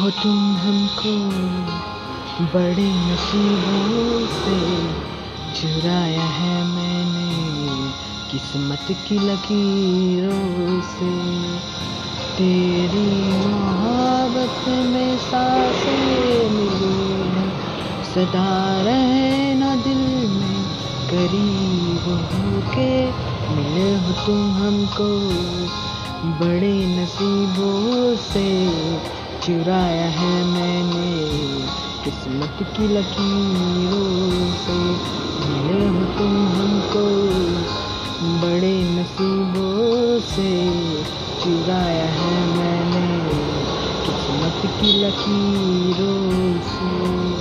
हो तुम हमको बड़े नसीबों से चुराया है मैंने किस्मत की लकीरों से। तेरी मोहब्बत में सांसें मिली हैं, सदा रहना दिल में करीब होके। मिले हो तुम हमको बड़े नसीबों से चुराया है मैंने किस्मत की लकीरों से। मिले हो तुम हमको बड़े नसीबों से चुराया है मैंने किस्मत की लकीरों से।